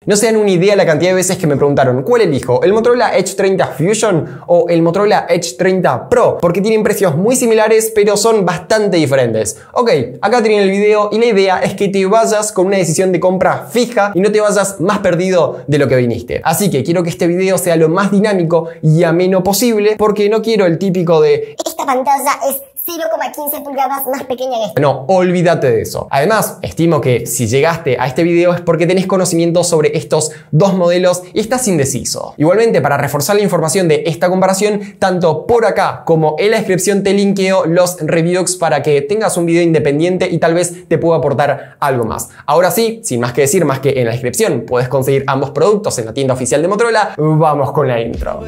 No se dan una idea la cantidad de veces que me preguntaron ¿cuál elijo? ¿El Motorola Edge 30 Fusion o el Motorola Edge 30 Pro? Porque tienen precios muy similares pero son bastante diferentes. Ok, acá tienen el video y la idea es que te vayas con una decisión de compra fija y no te vayas más perdido de lo que viniste. Así que quiero que este video sea lo más dinámico y ameno posible porque no quiero el típico de esta pantalla es 0,15 pulgadas más pequeña que esta. No, olvídate de eso. Además, estimo que si llegaste a este video es porque tenés conocimiento sobre estos dos modelos y estás indeciso. Igualmente, para reforzar la información de esta comparación, tanto por acá como en la descripción te linkeo los reviews para que tengas un video independiente y tal vez te pueda aportar algo más. Ahora sí, sin más que decir, más que en la descripción puedes conseguir ambos productos en la tienda oficial de Motorola, vamos con la intro.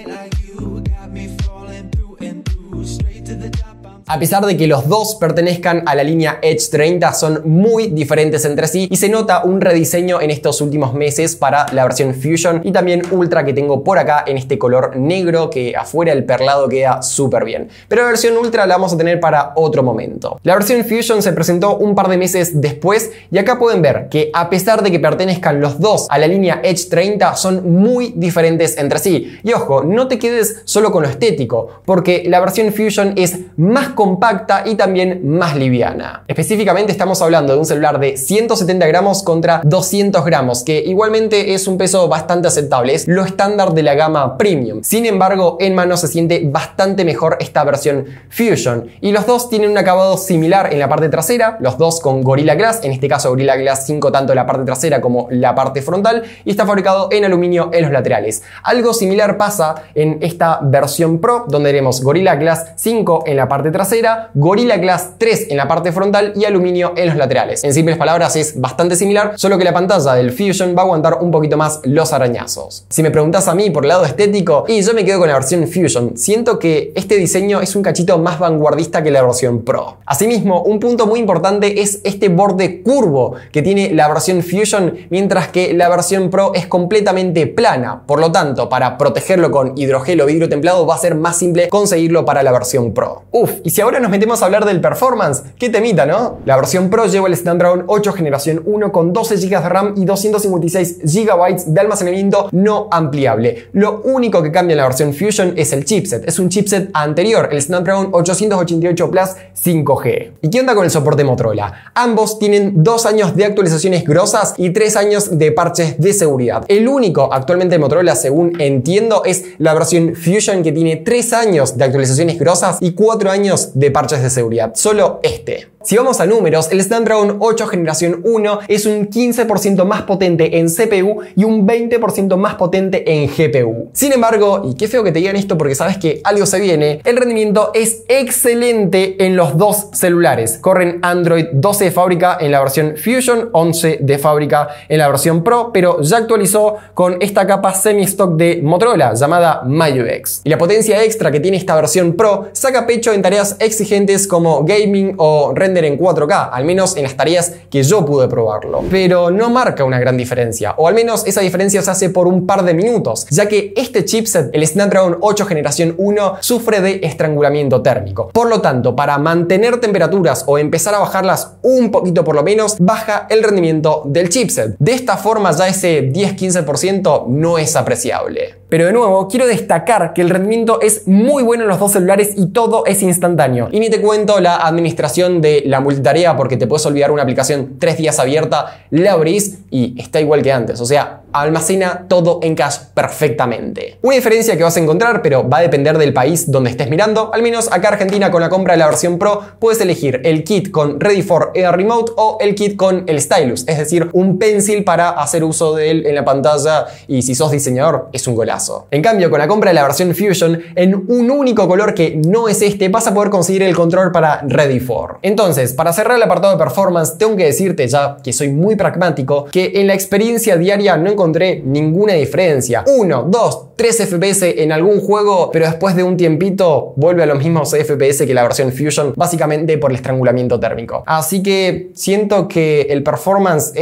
A pesar de que los dos pertenezcan a la línea Edge 30, son muy diferentes entre sí y se nota un rediseño en estos últimos meses para la versión Fusion y también Ultra que tengo por acá en este color negro que afuera el perlado queda súper bien. Pero la versión Ultra la vamos a tener para otro momento. La versión Fusion se presentó un par de meses después y acá pueden ver que a pesar de que pertenezcan los dos a la línea Edge 30, son muy diferentes entre sí. Y ojo, no te quedes solo con lo estético, porque la versión Fusion es más compacta y también más liviana. Específicamente estamos hablando de un celular de 170 gramos contra 200 gramos, que igualmente es un peso bastante aceptable, es lo estándar de la gama premium. Sin embargo, en mano se siente bastante mejor esta versión Fusion y los dos tienen un acabado similar en la parte trasera, los dos con Gorilla Glass, en este caso Gorilla Glass 5 tanto la parte trasera como la parte frontal, y está fabricado en aluminio en los laterales. Algo similar pasa en esta versión Pro, donde tenemos Gorilla Glass 5 en la parte trasera, Gorilla Glass 3 en la parte frontal y aluminio en los laterales. En simples palabras es bastante similar, solo que la pantalla del Fusion va a aguantar un poquito más los arañazos. Si me preguntas a mí por el lado estético, y yo me quedo con la versión Fusion, siento que este diseño es un cachito más vanguardista que la versión Pro. Asimismo, un punto muy importante es este borde curvo que tiene la versión Fusion, mientras que la versión Pro es completamente plana. Por lo tanto, para protegerlo con hidrogel o vidrio templado va a ser más simple conseguirlo para la versión Pro. Y si ahora nos metemos a hablar del performance, qué temita, ¿no? La versión Pro lleva el Snapdragon 8 generación 1 con 12 GB de RAM y 256 GB de almacenamiento no ampliable. Lo único que cambia en la versión Fusion es el chipset. Es un chipset anterior, el Snapdragon 888 Plus 5G. ¿Y qué onda con el soporte Motorola? Ambos tienen 2 años de actualizaciones grosas y 3 años de parches de seguridad. El único actualmente de Motorola, según entiendo, es la versión Fusion, que tiene 3 años de actualizaciones grosas y 4 años de parches de seguridad. Solo este. Si vamos a números, el Snapdragon 8 generación 1 es un 15% más potente en CPU y un 20% más potente en GPU. Sin embargo, y qué feo que te digan esto porque sabes que algo se viene, el rendimiento es excelente en los dos celulares. Corren Android 12 de fábrica en la versión Fusion, 11 de fábrica en la versión Pro, pero ya actualizó con esta capa semi-stock de Motorola llamada MyUX. Y la potencia extra que tiene esta versión Pro saca pecho en tareas exigentes como gaming o render en 4K, al menos en las tareas que yo pude probarlo. Pero no marca una gran diferencia, o al menos esa diferencia se hace por un par de minutos, ya que este chipset, el Snapdragon 8 generación 1, sufre de estrangulamiento térmico. Por lo tanto, para mantener temperaturas o empezar a bajarlas un poquito por lo menos, baja el rendimiento del chipset. De esta forma ya ese 10-15% no es apreciable. Pero de nuevo, quiero destacar que el rendimiento es muy bueno en los dos celulares y todo es instantáneo. Y ni te cuento la administración de la multitarea, porque te puedes olvidar una aplicación 3 días abierta, la abrís y está igual que antes. O sea, almacena todo en cache perfectamente. Una diferencia que vas a encontrar, pero va a depender del país donde estés mirando. Al menos acá Argentina, con la compra de la versión Pro, puedes elegir el kit con Ready for Air Remote o el kit con el Stylus, es decir, un pencil para hacer uso de él en la pantalla, y si sos diseñador es un golazo. En cambio, con la compra de la versión Fusion, en un único color que no es este, vas a poder conseguir el control para Ready for. Entonces, para cerrar el apartado de performance, tengo que decirte, ya que soy muy pragmático, que en la experiencia diaria no encontré ninguna diferencia. 1, 2, 3 FPS en algún juego, pero después de un tiempito vuelve a los mismos FPS que la versión Fusion, básicamente por el estrangulamiento térmico. Así que siento que el performance es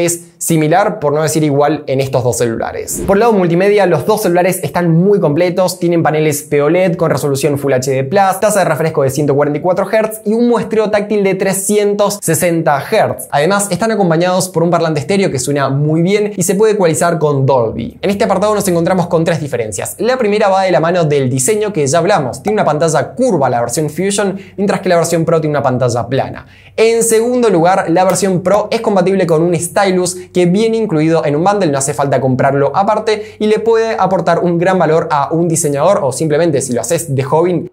similar, por no decir igual, en estos dos celulares. Por el lado multimedia, los dos celulares están muy completos, tienen paneles POLED con resolución Full HD+, tasa de refresco de 144 Hz y un muestreo táctil de 360 Hz. Además, están acompañados por un parlante estéreo que suena muy bien y se puede ecualizar con Dolby. En este apartado nos encontramos con tres diferencias. La primera va de la mano del diseño, que ya hablamos. Tiene una pantalla curva la versión Fusion, mientras que la versión Pro tiene una pantalla plana. En segundo lugar, la versión Pro es compatible con un stylus que viene incluido en un bundle, no hace falta comprarlo aparte y le puede aportar un gran valor a un diseñador, o simplemente si lo haces de hobby,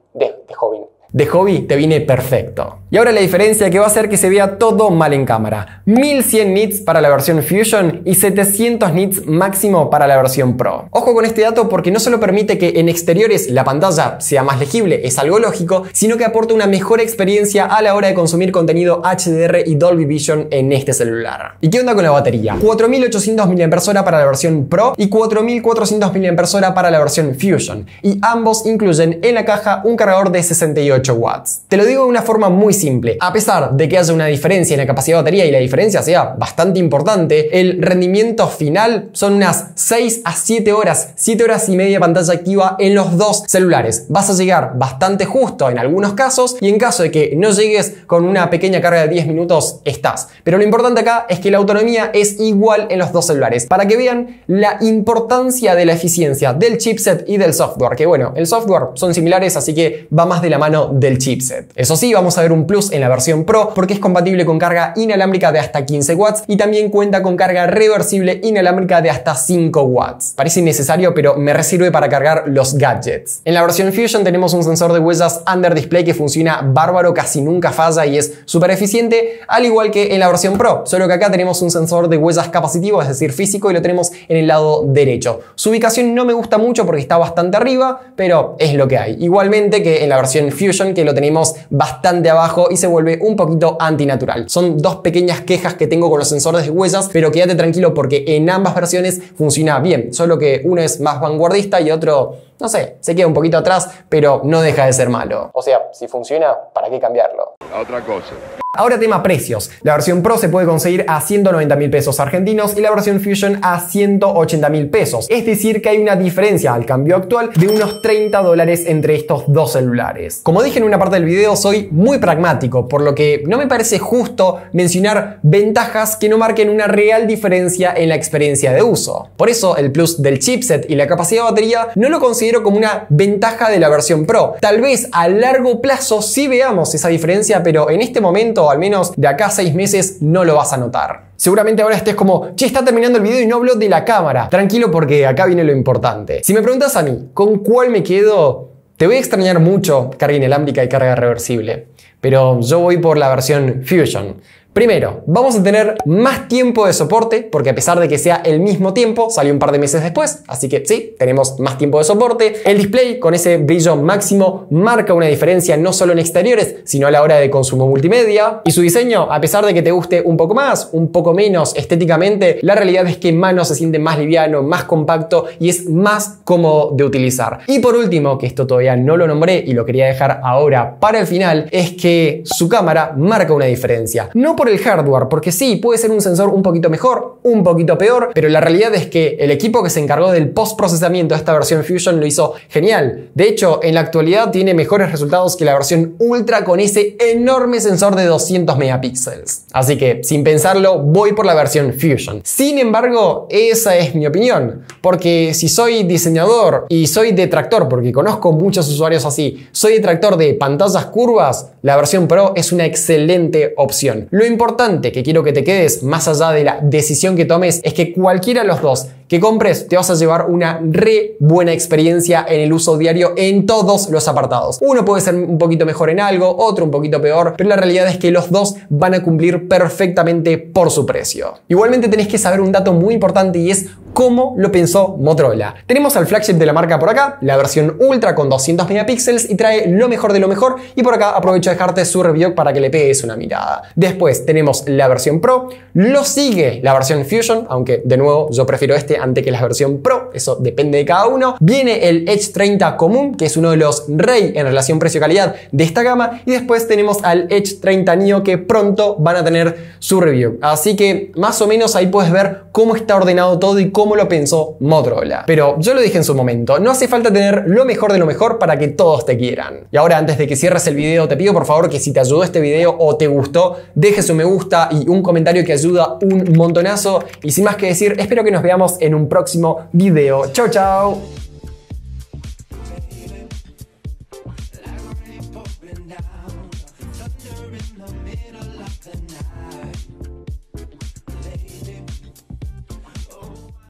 te viene perfecto. Y ahora la diferencia que va a hacer que se vea todo mal en cámara. 1100 nits para la versión Fusion y 700 nits máximo para la versión Pro. Ojo con este dato porque no solo permite que en exteriores la pantalla sea más legible, es algo lógico, sino que aporta una mejor experiencia a la hora de consumir contenido HDR y Dolby Vision en este celular. ¿Y qué onda con la batería? 4800 mAh para la versión Pro y 4400 mAh para la versión Fusion. Y ambos incluyen en la caja un cargador de 68 watts. Te lo digo de una forma muy simple. A pesar de que haya una diferencia en la capacidad de batería y la diferencia sea bastante importante, el rendimiento final son unas 6 a 7 horas, 7 horas y media pantalla activa en los dos celulares. Vas a llegar bastante justo en algunos casos y en caso de que no llegues con una pequeña carga de 10 minutos estás. Pero lo importante acá es que la autonomía es igual en los dos celulares, para que vean la importancia de la eficiencia del chipset y del software, que bueno, el software son similares, así que va más de la mano del chipset. Eso sí, vamos a ver un plus en la versión Pro porque es compatible con carga inalámbrica de hasta 15 watts y también cuenta con carga reversible inalámbrica de hasta 5 watts. Parece innecesario, pero me sirve para cargar los gadgets. En la versión Fusion tenemos un sensor de huellas under display que funciona bárbaro, casi nunca falla y es súper eficiente, al igual que en la versión Pro, solo que acá tenemos un sensor de huellas capacitivo, es decir, físico, y lo tenemos en el lado derecho. Su ubicación no me gusta mucho porque está bastante arriba, pero es lo que hay. Igualmente que en la versión Fusion, que lo tenemos bastante abajo y se vuelve un poquito antinatural. Son dos pequeñas quejas que tengo con los sensores de huellas, pero quédate tranquilo porque en ambas versiones funciona bien, solo que uno es más vanguardista y otro, no sé, se queda un poquito atrás, pero no deja de ser malo. O sea, si funciona, ¿para qué cambiarlo? Otra cosa. Ahora tema precios. La versión Pro se puede conseguir a 190.000 pesos argentinos y la versión Fusion a 180.000 pesos. Es decir que hay una diferencia al cambio actual de unos $30 entre estos dos celulares. Como dije en una parte del video, soy muy pragmático, por lo que no me parece justo mencionar ventajas que no marquen una real diferencia en la experiencia de uso. Por eso el plus del chipset y la capacidad de batería no lo considero como una ventaja de la versión Pro. Tal vez a largo plazo sí veamos esa diferencia, pero en este momento, al menos de acá a 6 meses, no lo vas a notar. Seguramente ahora estés como, che, está terminando el video y no hablo de la cámara. Tranquilo porque acá viene lo importante. Si me preguntas a mí, ¿con cuál me quedo? Te voy a extrañar mucho carga inalámbrica y carga reversible, pero yo voy por la versión Fusion. Primero, vamos a tener más tiempo de soporte, porque a pesar de que sea el mismo tiempo, salió un par de meses después, así que sí, tenemos más tiempo de soporte. El display con ese brillo máximo marca una diferencia no solo en exteriores, sino a la hora de consumo multimedia. Y su diseño, a pesar de que te guste un poco más, un poco menos estéticamente, la realidad es que en mano se siente más liviano, más compacto y es más cómodo de utilizar. Y por último, que esto todavía no lo nombré y lo quería dejar ahora para el final, es que su cámara marca una diferencia. No por el hardware, porque sí, puede ser un sensor un poquito mejor, un poquito peor, pero la realidad es que el equipo que se encargó del post-procesamiento de esta versión Fusion lo hizo genial. De hecho, en la actualidad tiene mejores resultados que la versión Ultra con ese enorme sensor de 200 megapíxeles. Así que, sin pensarlo, voy por la versión Fusion. Sin embargo, esa es mi opinión, porque si soy diseñador y soy detractor, porque conozco muchos usuarios así, soy detractor de pantallas curvas, la versión Pro es una excelente opción. Lo importante que quiero que te quedes, más allá de la decisión que tomes, es que cualquiera de los dos que compres te vas a llevar una re buena experiencia en el uso diario en todos los apartados. Uno puede ser un poquito mejor en algo, otro un poquito peor, pero la realidad es que los dos van a cumplir perfectamente por su precio. Igualmente tenés que saber un dato muy importante y es cómo lo pensó Motorola. Tenemos al flagship de la marca por acá, la versión Ultra con 200 megapíxeles y trae lo mejor de lo mejor, y por acá aprovecho de dejarte su review para que le pegues una mirada. Después tenemos la versión Pro, lo sigue la versión Fusion, aunque de nuevo yo prefiero este antes que la versión Pro, eso depende de cada uno. Viene el Edge 30 común, que es uno de los rey en relación precio-calidad de esta gama, y después tenemos al Edge 30 Neo que pronto van a tener su review. Así que más o menos ahí puedes ver cómo está ordenado todo y cómo lo pensó Motorola. Pero yo lo dije en su momento, no hace falta tener lo mejor de lo mejor para que todos te quieran. Y ahora, antes de que cierres el video, te pido por favor que si te ayudó este video o te gustó, dejes un me gusta y un comentario que ayuda un montonazo. Y sin más que decir, espero que nos veamos en un próximo video. Chau, chau.